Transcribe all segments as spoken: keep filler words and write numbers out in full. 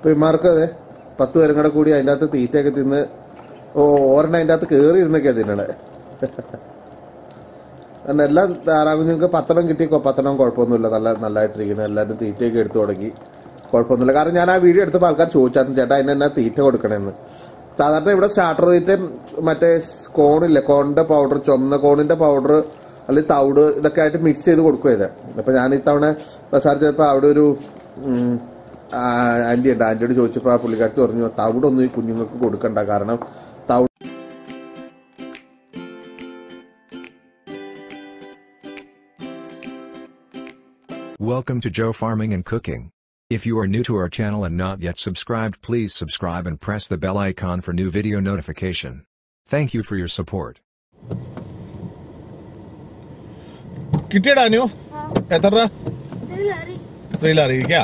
അപ്പോൾ ഇമാർക്ക് അതെ പത്ത് പേരും കൂടെ കൂടി അതിൻ്റെ അകത്ത് തീറ്റയൊക്കെ തിന്ന് ഓ ഓരെണ്ണം അതിൻ്റെ അകത്ത് കയറി ഇരുന്നൊക്കെയാണ് തിന്നണേ. കാരണം എല്ലാം താറാകുഞ്ഞുങ്ങൾക്ക് പത്തെണ്ണം കിട്ടിക്കോ പത്തെണ്ണം കുഴപ്പമൊന്നുമില്ല, നല്ല നല്ലതായിട്ടിരിക്കണം. എല്ലാവരും തീറ്റയൊക്കെ എടുത്തു തുടങ്ങി, കുഴപ്പമൊന്നുമില്ല. കാരണം ഞാൻ ആ വീഡിയോ എടുത്തപ്പോൾ ആൾക്കാർ ചോദിച്ചായിരുന്നു ചേട്ടാ അതിന് എന്നാ തീറ്റ കൊടുക്കണമെന്ന്. സാധാരണ ഇവിടെ സ്റ്റാർട്ടർ തീറ്റ മറ്റേ കോണില്ലേ, കോണിൻ്റെ പൗഡർ, ചുവന്ന കോണിൻ്റെ പൗഡർ അല്ലെങ്കിൽ തവിട് ഇതൊക്കെ ആയിട്ട് മിക്സ് ചെയ്ത് കൊടുക്കുക ചെയ്തേ. അപ്പോൾ ഞാൻ ഇത്തവണ ബസാർ ചിലപ്പോൾ അവിടെ ഒരു ആൻറ്റി ഉണ്ട്, ആൻറ്റിയോട് ചോദിച്ചപ്പോൾ ആ പുള്ളിക്കാരത്തി പറഞ്ഞു തവിടൊന്നും ഈ കുഞ്ഞുങ്ങൾക്ക് കൊടുക്കണ്ട, കാരണം തവിട് Welcome to Joe Farming and Cooking. If you are new to our channel and not yet subscribed, please subscribe and press the bell icon for new video notification. Thank you for your support. കിട്ടിയടാനു എത്ര അറിയിക്കാ?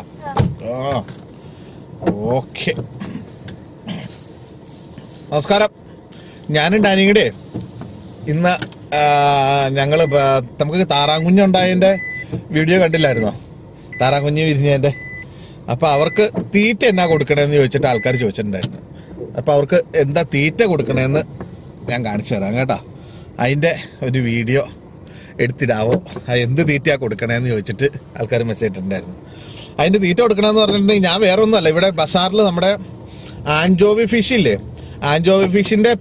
Okay, നമസ്കാരം. ഞാനും ഡാനിയുടെ ഇന്ന് ഞങ്ങൾ നമുക്ക് താറാങ്കുഞ്ഞുണ്ടായതിൻ്റെ video കണ്ടില്ലായിരുന്നോ, താറാങ്കുഞ്ഞ് വിരിഞ്ഞതിൻ്റെ. അപ്പോൾ അവർക്ക് തീറ്റ എന്നാ കൊടുക്കണമെന്ന് ചോദിച്ചിട്ട് ആൾക്കാർ ചോദിച്ചിട്ടുണ്ടായിരുന്നു. അപ്പോൾ അവർക്ക് എന്താ തീറ്റ കൊടുക്കണമെന്ന് ഞാൻ കാണിച്ചു തരാം കേട്ടോ. അതിൻ്റെ ഒരു വീഡിയോ എടുത്തിടാവോ, എന്ത് തീറ്റയാണ് കൊടുക്കണമെന്ന് ചോദിച്ചിട്ട് ആൾക്കാർ മെസ്സേജ് ഇട്ടിട്ടുണ്ടായിരുന്നു. അതിൻ്റെ തീറ്റ കൊടുക്കണമെന്ന് പറഞ്ഞിട്ടുണ്ടെങ്കിൽ ഞാൻ വേറെ ഒന്നുമല്ല, ഇവിടെ ബസാറിൽ നമ്മുടെ ആൻജോവി ഫിഷ് ഇല്ലേ, ആൻജോവി ഫിഷിൻ്റെ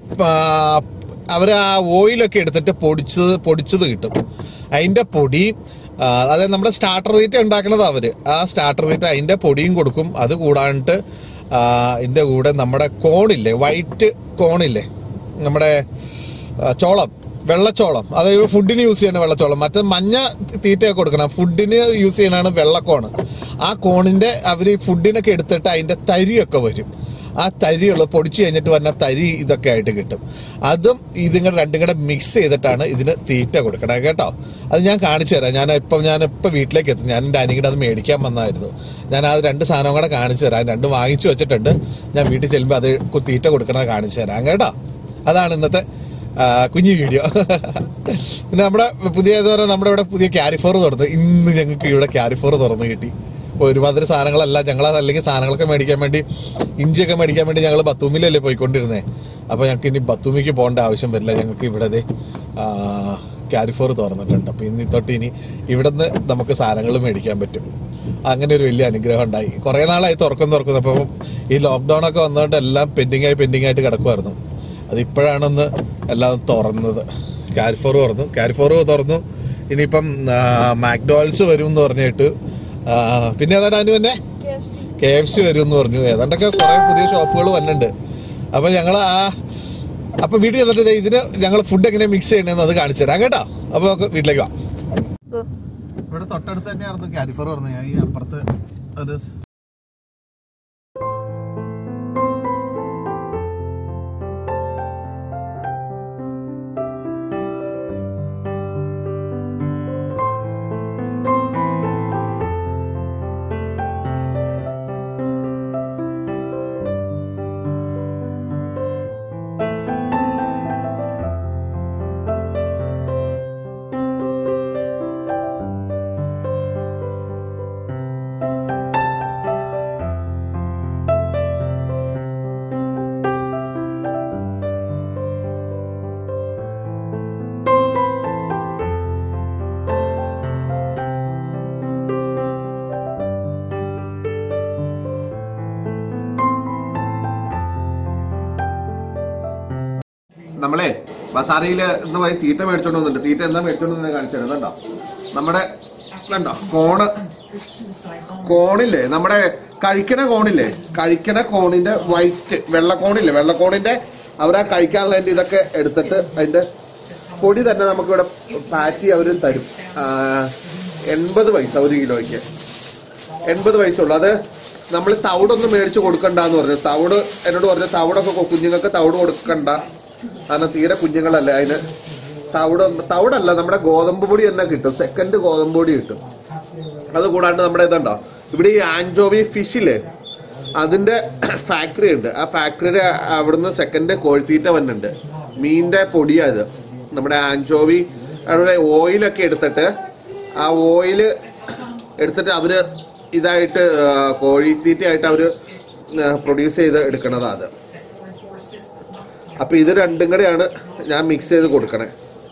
അവർ ആ ഓയിലൊക്കെ എടുത്തിട്ട് പൊടിച്ചത് പൊടിച്ചത് കിട്ടും. അതിൻ്റെ പൊടി, അതായത് നമ്മുടെ സ്റ്റാർട്ടർ തീറ്റ ഉണ്ടാക്കുന്നത് അവർ, ആ സ്റ്റാർട്ടർ തീറ്റ അതിൻ്റെ പൊടിയും കൊടുക്കും. അത് കൂടാണ്ട് ഇതിൻ്റെ കൂടെ നമ്മുടെ കോണില്ലേ, വൈറ്റ് കോണില്ലേ, നമ്മുടെ ചോളം, വെള്ളച്ചോളം, അതായത് ഫുഡിന് യൂസ് ചെയ്യണ വെള്ളച്ചോളം. മറ്റേ മഞ്ഞ തീറ്റയൊക്കെ കൊടുക്കണം, ഫുഡിന് യൂസ് ചെയ്യണതാണ് വെള്ളക്കോണ്. ആ കോണിൻ്റെ അവർ ഫുഡിനൊക്കെ എടുത്തിട്ട് അതിൻ്റെ തരിയൊക്കെ വരും. ആ തരിയുള്ള പൊടിച്ച് കഴിഞ്ഞിട്ട് വന്ന തരി ഇതൊക്കെ ആയിട്ട് കിട്ടും. അതും ഇതിങ്ങനെ രണ്ടും കൂടെ മിക്സ് ചെയ്തിട്ടാണ് ഇതിന് തീറ്റ കൊടുക്കണം കേട്ടോ. അത് ഞാൻ കാണിച്ചു തരാം. ഞാൻ ഇപ്പം ഞാൻ ഇപ്പം വീട്ടിലേക്ക് എത്തും. ഞാൻ എൻ്റെ അനിയുടെ അത് മേടിക്കാൻ വന്നായിരുന്നു. ഞാൻ അത് രണ്ട് സാധനം കൂടെ കാണിച്ചു തരാം. രണ്ടും വാങ്ങിച്ചു വെച്ചിട്ടുണ്ട്. ഞാൻ വീട്ടിൽ ചെല്ലുമ്പോൾ അത് തീറ്റ കൊടുക്കണത് കാണിച്ചു തരാം കേട്ടോ. അതാണ് ഇന്നത്തെ കുഞ്ഞു വീഡിയോ. പിന്നെ നമ്മുടെ പുതിയ നമ്മുടെ ഇവിടെ പുതിയ ക്യാരിഫോർ തുറന്ന്, ഇന്ന് ഞങ്ങൾക്ക് ഇവിടെ ക്യാരിഫോർ തുറന്ന് കിട്ടി. ഇപ്പോൾ ഒരുമാതിരി സാധനങ്ങളല്ല, ഞങ്ങൾ അല്ലെങ്കിൽ സാധനങ്ങളൊക്കെ മേടിക്കാൻ വേണ്ടി, ഇഞ്ചിയൊക്കെ മേടിക്കാൻ വേണ്ടി ഞങ്ങൾ ബത്തൂമിലല്ലേ പോയിക്കൊണ്ടിരുന്നത്. അപ്പോൾ ഞങ്ങൾക്ക് ഇനി ബത്തൂമിക്ക് പോകേണ്ട ആവശ്യം വരില്ല. ഞങ്ങൾക്ക് ഇവിടെ ക്യാരിഫോർ തുറന്നിട്ടുണ്ട്. അപ്പോൾ ഇന്ന് തൊട്ട് ഇനി ഇവിടെ നിന്ന് നമുക്ക് സാധനങ്ങൾ മേടിക്കാൻ പറ്റും. അങ്ങനെ ഒരു വലിയ അനുഗ്രഹം ഉണ്ടായി. കുറേ നാളായി തുറക്കും തുറക്കുന്നു. അപ്പം ഈ ലോക്ക്ഡൗൺ ഒക്കെ വന്നതുകൊണ്ട് എല്ലാം പെൻഡിങ്ങായി പെൻഡിങ്ങായിട്ട് കിടക്കുമായിരുന്നു. അതിപ്പോഴാണൊന്ന് എല്ലാം തുറന്നത്. ക്യാരിഫോർ തുറന്നു, ക്യാരിഫോർ തുറന്നു. ഇനിയിപ്പം മാക്ഡോണൽസ് വരും എന്ന് പറഞ്ഞിട്ട്, പിന്നെ ഏതാണ്ട് അതിന് തന്നെ കെ എഫ് സി വരും എന്ന് പറഞ്ഞു. ഏതാണ്ടൊക്കെ കുറെ പുതിയ ഷോപ്പുകൾ വന്നിട്ടുണ്ട്. അപ്പൊ ഞങ്ങൾ ആ അപ്പൊ വീട്ടിൽ ചെന്നിട്ട് ഇതിന് ഞങ്ങൾ ഫുഡ് എങ്ങനെ മിക്സ് ചെയ്യണമെന്ന് അത് കാണിച്ചു തരാം കേട്ടോ. അപ്പൊ നമുക്ക് വീട്ടിലേക്ക് വാ. ഇവിടെ തൊട്ടടുത്ത് തന്നെയായിരുന്നു ക്യാരിഫോർ പറഞ്ഞത്. ഞാൻ ഈ അപ്പുറത്ത് അത് നമ്മളെ ബസാറിയിൽ ഇന്ന് പോയി തീറ്റ മേടിച്ചോണ്ട് വന്നിട്ടുണ്ട്. തീറ്റ എന്താ മേടിച്ചോണ്ട് വന്നത് കാണിച്ചു തരാം. കണ്ടോ നമ്മുടെ കണ്ടോ കോണ്, കോണില്ലേ, നമ്മുടെ കഴിക്കണ കോണില്ലേ, കഴിക്കണ കോണിന്റെ വൈറ്റ് വെള്ളക്കോണില്ലേ, വെള്ളക്കോണിന്റെ അവരാ കഴിക്കാനുള്ള ഇതൊക്കെ എടുത്തിട്ട് അതിന്റെ പൊടി തന്നെ നമുക്കിവിടെ പാറ്റി അവർ തരും. എൺപത് പൈസ ഒരു കിലോയ്ക്ക്, എൺപത് പൈസ ഉള്ളു. അത് നമ്മൾ തവിടൊന്നും മേടിച്ച് കൊടുക്കണ്ടെന്ന് പറഞ്ഞു. തവിട് എന്നോട് പറഞ്ഞു തവിടൊക്കെ കുഞ്ഞുങ്ങൾക്ക് തവിട് കൊടുക്കണ്ട, കാരണം തീരെ കുഞ്ഞുങ്ങളല്ലേ. അതിന് തവിട് തവിടല്ല നമ്മുടെ ഗോതമ്പ് പൊടി തന്നെ കിട്ടും, സെക്കൻഡ് ഗോതമ്പ് പൊടി കിട്ടും. അത് കൂടാണ്ട് നമ്മുടെ ഇതുണ്ടോ ഇവിടെ ഈ ആൻജോവി ഫിഷില്ലേ അതിന്റെ ഫാക്ടറി ഉണ്ട്. ആ ഫാക്ടറിയുടെ അവിടുന്ന് സെക്കൻഡ് കോഴിത്തീറ്റ വന്നിട്ടുണ്ട്. മീനിന്റെ പൊടിയായത്. നമ്മുടെ ആൻജോവി അവിടെ ഓയിലൊക്കെ എടുത്തിട്ട് ആ ഓയില് എടുത്തിട്ട് അവര് ഇതായിട്ട് കോഴിത്തീറ്റയായിട്ട് അവർ പ്രൊഡ്യൂസ് ചെയ്ത് എടുക്കണതാണ് അത്. അപ്പം ഇത് രണ്ടും കൂടെയാണ് ഞാൻ മിക്സ് ചെയ്ത് കൊടുക്കണേ.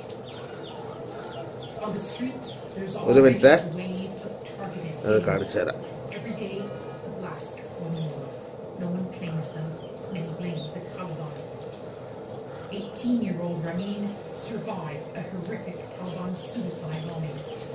ഒരു മിനിറ്റ് അത് കാണിച്ചു തരാം. eighteen-year-old Ramin survived a horrific Taliban suicide bombing.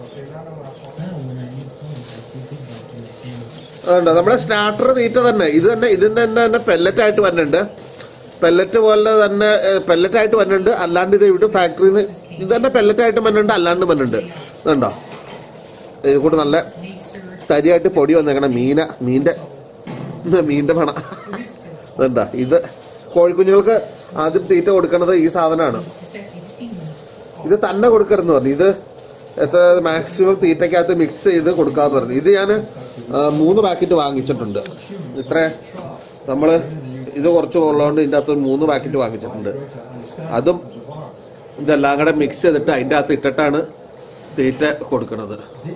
നമ്മുടെ സ്റ്റാർട്ടർ തീറ്റ തന്നെ ഇത് തന്നെ ഇതിൻ്റെ തന്നെ തന്നെ പെല്ലറ്റായിട്ട് വരുന്നുണ്ട്. പെല്ലറ്റ് പോലെ തന്നെ പെല്ലറ്റായിട്ട് വരുന്നുണ്ട്. അല്ലാണ്ട് ഇത് ഇവിടെ ഫാക്ടറിയിൽ നിന്ന് ഇത് തന്നെ പെല്ലറ്റായിട്ട് വരുന്നുണ്ട്, അല്ലാണ്ട് വരുന്നുണ്ട്. ഇതുണ്ടോ, ഇത് കൂടെ നല്ല തരിയായിട്ട് പൊടി വന്നേക്കണം. മീന മീൻ്റെ മീൻ്റെ മണ ഇതുണ്ടോ. ഇത് കോഴിക്കുഞ്ഞുങ്ങൾക്ക് ആദ്യം തീറ്റ കൊടുക്കുന്നത് ഈ സാധനമാണ്. ഇത് തന്നെ കൊടുക്കരുതെന്ന് പറഞ്ഞു. ഇത് എത്ര മാക്സിമം തീറ്റയ്ക്കകത്ത് മിക്സ് ചെയ്ത് കൊടുക്കാമെന്ന് പറഞ്ഞു. ഇത് ഞാൻ മൂന്ന് പാക്കറ്റ് വാങ്ങിച്ചിട്ടുണ്ട്. ഇത്ര നമ്മൾ ഇത് കുറച്ച് ഉള്ളതുകൊണ്ട് ഇതിൻ്റെ അകത്ത് മൂന്ന് പാക്കറ്റ് വാങ്ങിച്ചിട്ടുണ്ട്. അതും ഇതെല്ലാം കൂടെ മിക്സ് ചെയ്തിട്ട് അതിൻ്റെ അകത്ത് ഇട്ടിട്ടാണ് തീറ്റ കൊടുക്കുന്നത്.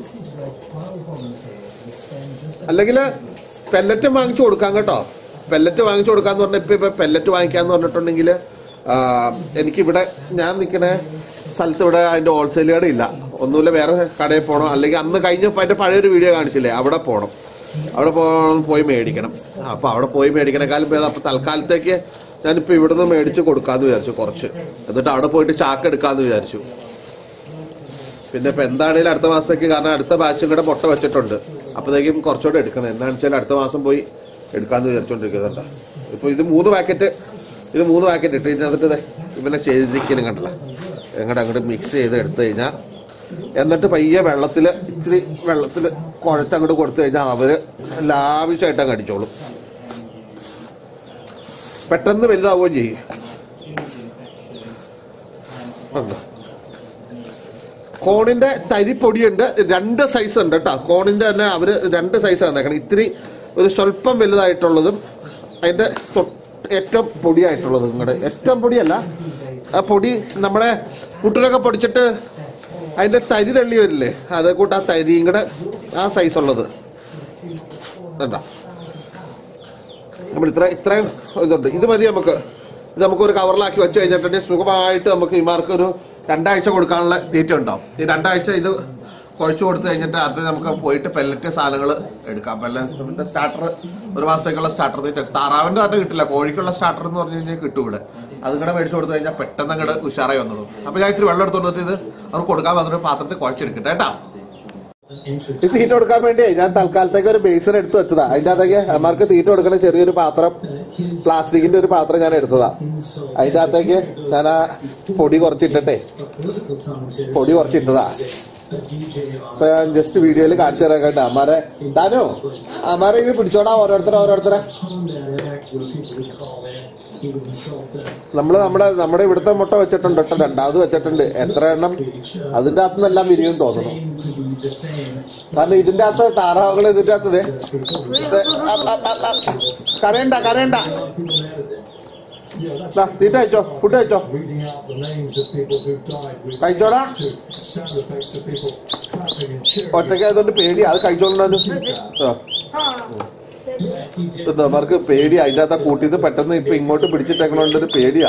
അല്ലെങ്കിൽ പെല്ലറ്റും വാങ്ങിച്ചു കൊടുക്കാം കേട്ടോ. പെല്ലറ്റ് വാങ്ങിച്ചു കൊടുക്കാന്ന് പറഞ്ഞാൽ ഇപ്പം ഇപ്പം പെല്ലറ്റ് വാങ്ങിക്കാന്ന് പറഞ്ഞിട്ടുണ്ടെങ്കിൽ എനിക്കിവിടെ ഞാൻ നിൽക്കുന്ന സ്ഥലത്ത് ഇവിടെ അതിൻ്റെ ഹോൾസെയിൽ കട ഇല്ല. ഒന്നുമില്ല, വേറെ കടയിൽ പോകണം. അല്ലെങ്കിൽ അന്ന് കഴിഞ്ഞപ്പോൾ അതിൻ്റെ പഴയൊരു വീഡിയോ കാണിച്ചില്ലേ, അവിടെ പോകണം. അവിടെ പോകണം പോയി മേടിക്കണം. അപ്പോൾ അവിടെ പോയി മേടിക്കണേക്കാളും ഭേദം അപ്പോൾ തൽക്കാലത്തേക്ക് ഞാനിപ്പോൾ ഇവിടുന്ന് മേടിച്ച് കൊടുക്കാമെന്ന് വിചാരിച്ചു കുറച്ച്. എന്നിട്ട് അവിടെ പോയിട്ട് ചാക്ക് എടുക്കാമെന്ന് വിചാരിച്ചു. പിന്നെ ഇപ്പം എന്താണെങ്കിലും അടുത്ത മാസത്തേക്ക്, കാരണം അടുത്ത ബാച്ചും കൂടെ മുട്ട വെച്ചിട്ടുണ്ട്. അപ്പോഴത്തേക്കും കുറച്ചുകൂടെ എടുക്കണം. എന്താണെന്ന് വെച്ചാൽ അടുത്ത മാസം പോയി എടുക്കാമെന്ന് വിചാരിച്ചുകൊണ്ടിരിക്കുന്നുണ്ട്. ഇപ്പോൾ ഇത് മൂന്ന് പാക്കറ്റ് ഇത് മൂന്ന് പാക്കറ്റ് ഇട്ട് ഇതിനകത്തിട്ട് ഇവനെ ചെയ്തിരിക്കലും കണ്ടില്ല. എങ്ങോട്ട് അങ്ങോട്ട് മിക്സ് ചെയ്ത് എടുത്തു കഴിഞ്ഞാൽ എന്നിട്ട് പയ്യെ വെള്ളത്തിൽ ഇത്തിരി വെള്ളത്തിൽ കുഴച്ചങ്ങോട്ട് കൊടുത്തു കഴിഞ്ഞാൽ അവർ ലാവിഷമായിട്ട് അങ്ങ് അടിച്ചോളും. പെട്ടെന്ന് വലുതാവുകയും ചെയ്യും. കോണിൻ്റെ തരിപ്പൊടിയുണ്ട്, രണ്ട് സൈസ് ഉണ്ട് കേട്ടോ. കോണിൻ്റെ തന്നെ അവർ രണ്ട് സൈസാണ് തന്നേക്കണം. ഇത്തിരി ഒരു സ്വല്പം വലുതായിട്ടുള്ളതും അതിൻ്റെ ഏറ്റവും പൊടിയായിട്ടുള്ളതും ഇങ്ങോട്ട്. ഏറ്റവും പൊടിയല്ല, ആ പൊടി നമ്മുടെ കുട്ടികളൊക്കെ പൊടിച്ചിട്ട് അതിൻ്റെ തരി തള്ളി വരില്ലേ, അതേ കൂട്ട് ആ തരിയും കൂടെ ആ സൈസ് ഉള്ളത് കണ്ടോ. നമ്മൾ ഇത്ര ഇത്രയും ഇതുണ്ട്. ഇത് മതി നമുക്ക്. ഇത് നമുക്കൊരു കവറിലാക്കി വെച്ച് കഴിഞ്ഞിട്ടുണ്ടെങ്കിൽ സുഖമായിട്ട് നമുക്ക് ഇമാർക്കൊരു രണ്ടാഴ്ച കൊടുക്കാനുള്ള തീറ്റ ഉണ്ടാവും. ഈ രണ്ടാഴ്ച ഇത് കുഴച്ച് കൊടുത്തു കഴിഞ്ഞിട്ട് അത് നമുക്ക് പോയിട്ട് പെല്ലറ്റ് സാധനങ്ങൾ എടുക്കാം. പെല്ലറ്റിൻ്റെ സ്റ്റാർട്ടർ ഒരു മാസത്തേക്കുള്ള സ്റ്റാർട്ടർ തീറ്റ. താറാവിൻ്റെ തന്നെ കിട്ടില്ല, കോഴിക്കുള്ള സ്റ്റാർട്ടർ എന്ന് പറഞ്ഞു കഴിഞ്ഞാൽ കിട്ടും ഇവിടെ. അതും കൂടെ മേടിച്ചു കൊടുത്തു കഴിഞ്ഞാൽ പെട്ടെന്ന് അങ്ങോട്ട് ഉഷാറായി വന്നോളൂ. അപ്പോൾ ഞാൻ ഇത്തിരി വെള്ളം എടുത്തോണ്ടിട്ട് ഇത് അവർക്ക് കൊടുക്കാൻ വന്നിട്ട് പാത്രത്തിൽ കുഴച്ചെടുക്കട്ടെ കേട്ടോ. ഈ തീറ്റ കൊടുക്കാൻ വേണ്ടി ഞാൻ തൽക്കാലത്തേക്ക് ഒരു ബേസൺ എടുത്ത് വെച്ചതാ. അതിൻ്റെ അകത്തേക്ക് അമ്മമാർക്ക് തീറ്റ കൊടുക്കുന്ന ചെറിയൊരു പാത്രം, പ്ലാസ്റ്റിക്കിന്റെ ഒരു പാത്രം ഞാൻ എടുത്തതാ. അതിൻ്റെ അകത്തേക്ക് ഞാൻ ആ പൊടി കുറച്ചിട്ടേ പൊടി കുറച്ചിട്ടതാ. ഇപ്പൊ ഞാൻ ജസ്റ്റ് വീഡിയോയിൽ കാണിച്ചു തരാൻ കേട്ടോ. അമ്മാരെ താനോ അമ്മാരെ ഇങ്ങനെ പിടിച്ചോടാ ഓരോരുത്തരെ ഓരോരുത്തരെ. നമ്മള് നമ്മുടെ നമ്മുടെ ഇവിടുത്തെ മുട്ട വെച്ചിട്ടുണ്ട് കേട്ടോ, രണ്ടാമത് വെച്ചിട്ടുണ്ട്. എത്ര എണ്ണം അതിൻ്റെ അകത്ത് നിന്നെല്ലാം വിരിയും തോന്നുന്നു. കാരണം ഇതിൻ്റെ അകത്ത് താറാവുകൾ ഇതിൻ്റെ അകത്ത് കരയണ്ട കരയണ്ട. തീറ്റ കഴിച്ചോ, ഫുഡ് കഴിച്ചോ, കഴിച്ചോടാ. ഒറ്റയ്ക്കായതുകൊണ്ട് പേടി, അത് കഴിച്ചോളൂ. അവർക്ക് പേടിയാ അതിൻ്റെ അകത്ത് കൂട്ടിയത് പെട്ടെന്ന് ഇപ്പൊ ഇങ്ങോട്ട് പിടിച്ചിട്ടേക്കണോണ്ട് ഒരു പേടിയാ.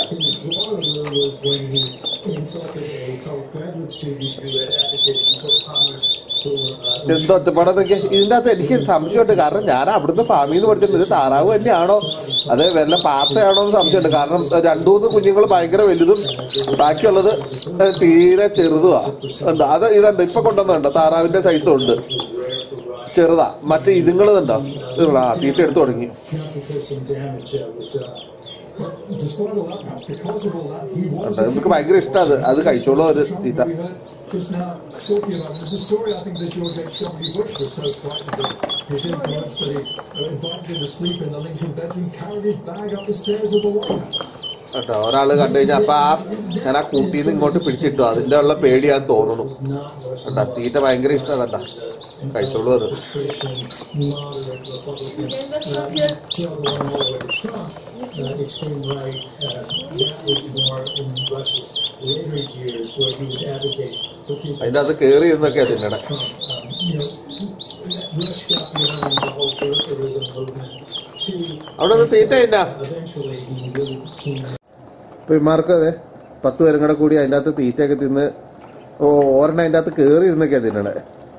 എന്തോ ഒറ്റപ്പാടത്തൊക്കെ ഇതിൻ്റെ അകത്ത് എനിക്ക് സംശയമുണ്ട്. കാരണം ഞാൻ അവിടുന്ന് ഫാമിൽ നിന്ന് പഠിച്ചിട്ടുണ്ട്. ഇത് താറാവ് തന്നെയാണോ അത് വല്ല പാത്തയാണോ എന്ന് സംശയമുണ്ട്. കാരണം രണ്ടു മൂന്ന് കുഞ്ഞുങ്ങൾ ഭയങ്കര വലുതും ബാക്കിയുള്ളത് തീരെ ചെറുതുവാ. ഉണ്ട് അത് ഇതുണ്ട് ഇപ്പൊ കൊണ്ടുവന്നുണ്ടോ, താറാവിന്റെ സൈസും ഉണ്ട്, ചെറുതാ. മറ്റേ ഇതുങ്ങളുണ്ടോ ഇതുങ്ങളാ തീറ്റ എടുത്തു തുടങ്ങി. നമുക്ക് ഭയങ്കര ഇഷ്ടം അത് അത് കഴിച്ചോളൂ ഒരു തീറ്റ. കേട്ടോ ഒരാള് കണ്ടു കഴിഞ്ഞാൽ അപ്പൊ ആ ഞാൻ ആ കൂട്ടിന്ന് ഇങ്ങോട്ട് പിടിച്ചിട്ടു. അതിന്റെ ഉള്ള പേടിയാന്ന് തോന്നുന്നു കേട്ടാ. തീറ്റ ഭയങ്കര ഇഷ്ടം കേട്ടാ, കഴിച്ചോളൂ അത്. അതിന്റെ അത് കേറി ഇരുന്നൊക്കെയാ തിന്നണേ. got behind the whole birtherism movement too. അവിടെ And തീറ്റ so, ഇല്ല. eventually he really became ഇപ്പൊ ഇമാർക്ക് അതെ പത്ത് പേരും കൂടെ കൂടി അതിൻ്റെ അകത്ത് തീറ്റയൊക്കെ തിന്ന് ഓ ഓരെണ്ണം അതിൻ്റെ അകത്ത് കയറി ഇരുന്നൊക്കെയാ തിന്നണേ.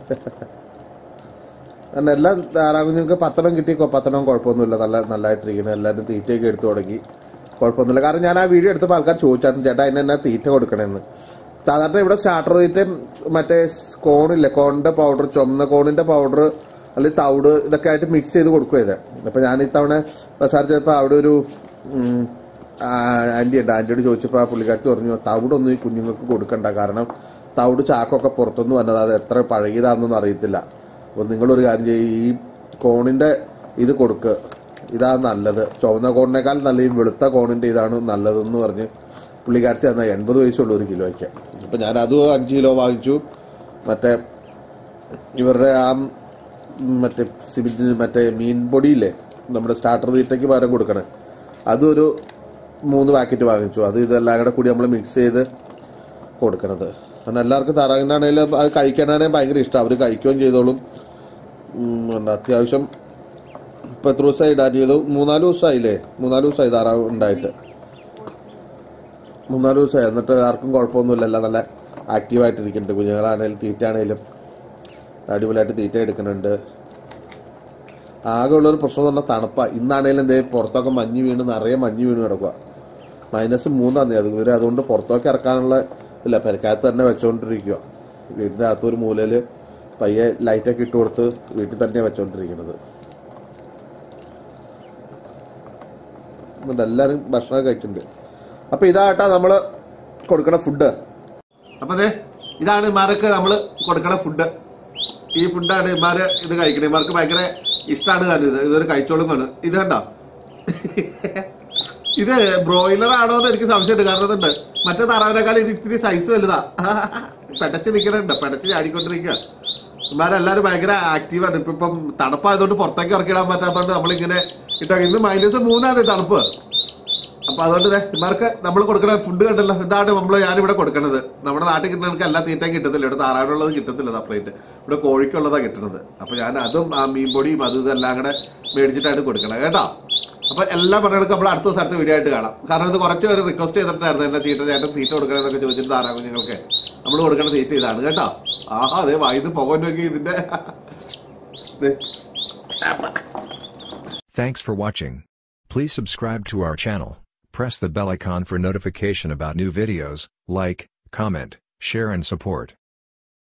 കാരണം എല്ലാം താറാകുഞ്ഞുങ്ങൾക്ക് പത്തെണ്ണം കിട്ടിക്കോ പത്തെണ്ണം കുഴപ്പമൊന്നുമില്ല, നല്ല നല്ലതായിട്ടിരിക്കണം. എല്ലാവരും തീറ്റയൊക്കെ എടുത്തു തുടങ്ങി, കുഴപ്പമൊന്നുമില്ല. കാരണം ഞാൻ ആ വീഡിയോ എടുത്തപ്പോൾ ആൾക്കാർ ചോദിച്ചായിരുന്നു ചേട്ടാ അതിന് എന്നാ തീറ്റ കൊടുക്കണമെന്ന്. സാധാരണ ഇവിടെ സ്റ്റാർട്ടർ തീറ്റ മറ്റേ കോണില്ലേ, കോണിൻ്റെ പൗഡർ, ചുമന്ന കോണിൻ്റെ പൗഡർ അല്ലെങ്കിൽ തവിട് ഇതൊക്കെ ആയിട്ട് മിക്സ് ചെയ്ത് കൊടുക്കുക ഇത്. അപ്പം ഞാൻ ഇത്തവണ വിചാരിച്ചപ്പോൾ അവിടെ ഒരു ആൻറ്റി ഉണ്ട്, ആൻറ്റിയോട് ചോദിച്ചപ്പോൾ ആ പുള്ളിക്കാരത്തി പറഞ്ഞു തവിടൊന്നും ഈ കുഞ്ഞുങ്ങൾക്ക് കൊടുക്കണ്ട, കാരണം തവിട് ചാക്കൊക്കെ പുറത്തുനിന്ന് വന്നത്, അത് എത്ര പഴകിയതാണെന്നൊന്നും അറിയത്തില്ല. അപ്പോൾ നിങ്ങളൊരു കാര്യം ചെയ്യും, ഈ കോണിൻ്റെ ഇത് കൊടുക്കുക, ഇതാണ് നല്ലത്, ചുവന്ന കോണിനേക്കാൾ നല്ല ഈ വെളുത്ത കോണിൻ്റെ ഇതാണ് നല്ലതെന്ന് പറഞ്ഞ് പുള്ളിക്കാരത്തി തന്നാൽ എൺപത് പൈസയുള്ളൂ ഒരു കിലോയ്ക്ക്. അപ്പം ഞാൻ അതും അഞ്ച് കിലോ വാങ്ങിച്ചു. മറ്റേ ഇവരുടെ ആ മറ്റേ സിമെൻറ്റ് മറ്റേ മീൻ പൊടിയില്ലേ നമ്മുടെ സ്റ്റാർട്ടർ തീറ്റയ്ക്ക് പകരം കൊടുക്കണേ, അതും ഒരു മൂന്ന് പാക്കറ്റ് വാങ്ങിച്ചു. അത് ഇതെല്ലാം കൂടെ കൂടി നമ്മൾ മിക്സ് ചെയ്ത് കൊടുക്കണത്. കാരണം എല്ലാവർക്കും താറാവിനാണേലും അത് കഴിക്കാനാണെങ്കിൽ ഭയങ്കര ഇഷ്ടം, അവർ കഴിക്കുകയും ചെയ്തോളും. അത്യാവശ്യം ഇപ്പം എത്ര ദിവസമായി ഇടാൻ ചെയ്തു? മൂന്നാല് ദിവസമായില്ലേ? മൂന്നാല് ദിവസമായി താറാവ് ഉണ്ടായിട്ട്, മൂന്നാല് ദിവസമായി. എന്നിട്ട് ആർക്കും കുഴപ്പമൊന്നുമില്ല, എല്ലാം നല്ല ആക്റ്റീവായിട്ടിരിക്കുന്നുണ്ട്. കുഞ്ഞുങ്ങളാണേലും തീറ്റ ആണേലും അടിപൊളിയായിട്ട് തീറ്റ എടുക്കുന്നുണ്ട്. ആകെ ഉള്ളൊരു പ്രശ്നം എന്ന് പറഞ്ഞാൽ തണുപ്പാണ്. ഇന്നാണേലും എന്തേ പുറത്തൊക്കെ മഞ്ഞ് വീണ് നിറയെ മഞ്ഞ് വീണ് കിടക്കുക. മൈനസ് മൂന്നാന്നേ അത് ഇവർ, അതുകൊണ്ട് പുറത്തൊക്കെ ഇറക്കാനുള്ള ഇല്ല, പെരക്കകത്ത് തന്നെ വെച്ചുകൊണ്ടിരിക്കുക. വീടിൻ്റെ അകത്തൊരു മൂലയിൽ പയ്യെ ലൈറ്റൊക്കെ ഇട്ട് കൊടുത്ത് വീട്ടിൽ തന്നെ വെച്ചുകൊണ്ടിരിക്കുന്നത്. എന്നിട്ട് എല്ലാവരും ഭക്ഷണമൊക്കെ കഴിച്ചിട്ടുണ്ട്. അപ്പം ഇതായിട്ടാ നമ്മൾ കൊടുക്കണ ഫുഡ്. അപ്പം അതെ ഇതാണ് ഇമാരൊക്കെ നമ്മൾ കൊടുക്കണ ഫുഡ്. ഈ ഫുഡാണ് ഇമാര് ഇത് കഴിക്കണത്. ഇമാർക്ക് ഭയങ്കര ഇഷ്ടമാണ്. കാരണം ഇത് ഇവർ കഴിച്ചോളും കാണും. ഇത് കണ്ടോ, ഇത് ബ്രോയിലർ ആണോ എന്ന് എനിക്ക് സംശയമുണ്ട്. കാരണം ഇതുണ്ട് മറ്റേ താറാവിനേക്കാൾ ഇത് ഇത്തിരി സൈസ് വലുതാ. പെടച്ച് നിൽക്കണുണ്ട്, പെടച്ച് ചാടിക്കൊണ്ടിരിക്കുക. ഇമാരെല്ലാവരും ഭയങ്കര ആക്റ്റീവാണ്. ഇപ്പം ഇപ്പം തണുപ്പായതുകൊണ്ട് പുറത്തേക്ക് ഇറക്കിടാൻ പറ്റാത്തതുകൊണ്ട് നമ്മളിങ്ങനെ ഇട്ടോ. ഇന്ന് മൈനസ് മൂന്നാണ് തണുപ്പ്. അപ്പൊ അതുകൊണ്ട് ഇമാർക്ക് നമ്മൾ കൊടുക്കുന്ന ഫുഡ് കണ്ടല്ലോ, ഇതാണ് നമ്മൾ ഞാനിവിടെ കൊടുക്കണത്. നമ്മുടെ നാട്ടിൽ കിട്ടുന്നവർക്ക് എല്ലാ തീറ്റയും കിട്ടത്തില്ല, ഇവിടെ താറാവിനുള്ളത് കിട്ടത്തില്ല സെപ്പറേറ്റ്, ഇവിടെ കോഴിക്കുള്ളതാണ് കിട്ടുന്നത്. അപ്പൊ ഞാൻ അതും ആ മീൻ പൊടിയും അതും ഇതെല്ലാം കൂടെ മേടിച്ചിട്ടാണ് കൊടുക്കണത് കേട്ടോ. അപ്പൊ എല്ലാം പറഞ്ഞെടുക്കും നമ്മൾ അടുത്ത സ്ഥലത്ത് വീഡിയോ ആയിട്ട് കാണാം. കാരണം ഇത് കുറച്ച് പേര് റിക്വസ്റ്റ് ചെയ്തിട്ടായിരുന്നു എന്നെ തീറ്റ ചേട്ടൻ തീറ്റ കൊടുക്കണമെന്നൊക്കെ ചോദിച്ചിട്ട് താറാ കുഞ്ഞുങ്ങൾക്ക് നമ്മൾ കൊടുക്കുന്ന തീറ്റ ഇതാണ് കേട്ടോ. ആഹാ അതെ വായത് പോകാൻ നോക്കി ഇതിന്റെ. Thanks for watching. Please subscribe to our channel, press the bell icon for notification about new videos, like, comment, share and support.